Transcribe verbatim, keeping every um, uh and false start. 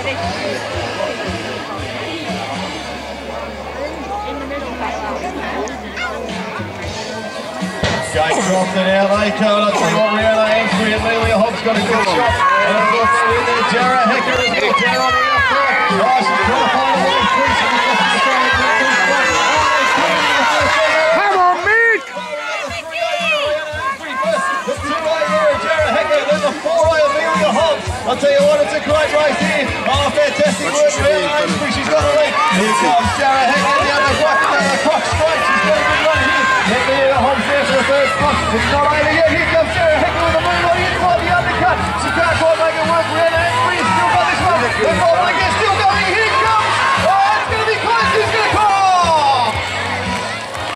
Jake Crofton out, they go. I'll tell you what, we're in the entry, and Lelia Hobbs got a good shot. And of course, in there, Jarrah Hecker has got down on the outside. Nice and qualifying the ball. Come on, Mick! The two-way here of Jarrah Hecker, then the four-way of Lelia Hobbs. I'll tell you what, it's a great race here. Oh, fantastic work from Amesbury. She's got a lead. Here comes Jarrah Hecker down the right, uh, clock straight. She's got a good run here. Lelia Hobbs there for the third spot. It's not over yet here.